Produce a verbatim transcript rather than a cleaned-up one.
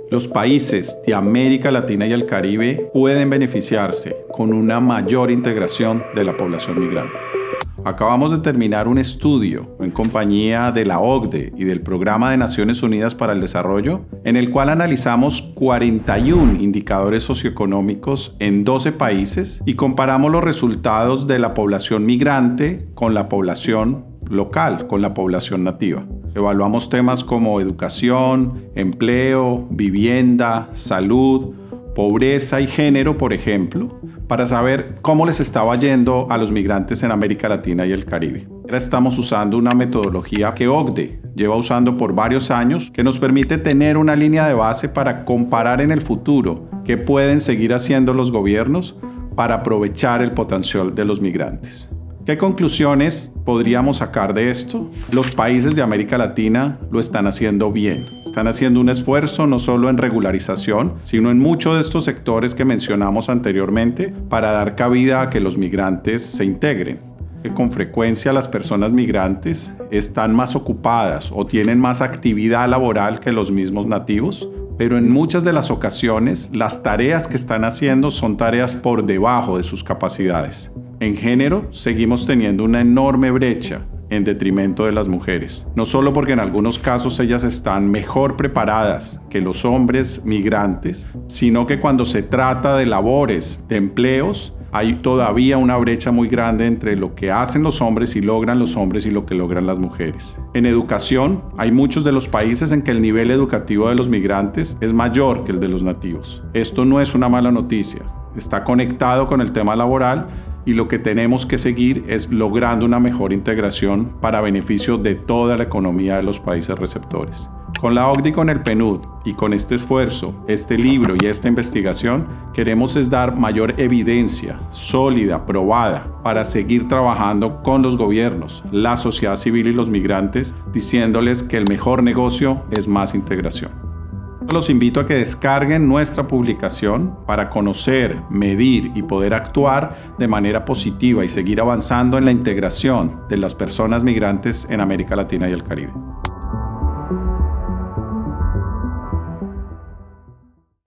Los países de América Latina y el Caribe pueden beneficiarse con una mayor integración de la población migrante. Acabamos de terminar un estudio en compañía de la O C D E y del Programa de Naciones Unidas para el Desarrollo, en el cual analizamos cuarenta y uno indicadores socioeconómicos en doce países y comparamos los resultados de la población migrante con la población local, con la población nativa. Evaluamos temas como educación, empleo, vivienda, salud, pobreza y género, por ejemplo, para saber cómo les estaba yendo a los migrantes en América Latina y el Caribe. Ahora estamos usando una metodología que O C D E lleva usando por varios años, que nos permite tener una línea de base para comparar en el futuro qué pueden seguir haciendo los gobiernos para aprovechar el potencial de los migrantes. ¿Qué conclusiones podríamos sacar de esto? Los países de América Latina lo están haciendo bien. Están haciendo un esfuerzo no solo en regularización, sino en muchos de estos sectores que mencionamos anteriormente para dar cabida a que los migrantes se integren. Que con frecuencia las personas migrantes están más ocupadas o tienen más actividad laboral que los mismos nativos, pero en muchas de las ocasiones las tareas que están haciendo son tareas por debajo de sus capacidades. En género, seguimos teniendo una enorme brecha en detrimento de las mujeres. No solo porque en algunos casos ellas están mejor preparadas que los hombres migrantes, sino que cuando se trata de labores, de empleos, hay todavía una brecha muy grande entre lo que hacen los hombres y logran los hombres y lo que logran las mujeres. En educación, hay muchos de los países en que el nivel educativo de los migrantes es mayor que el de los nativos. Esto no es una mala noticia. Está conectado con el tema laboral y lo que tenemos que seguir es logrando una mejor integración para beneficio de toda la economía de los países receptores. Con la O C D E y con el P N U D y con este esfuerzo, este libro y esta investigación, queremos es dar mayor evidencia sólida, probada, para seguir trabajando con los gobiernos, la sociedad civil y los migrantes, diciéndoles que el mejor negocio es más integración. Los invito a que descarguen nuestra publicación para conocer, medir y poder actuar de manera positiva y seguir avanzando en la integración de las personas migrantes en América Latina y el Caribe.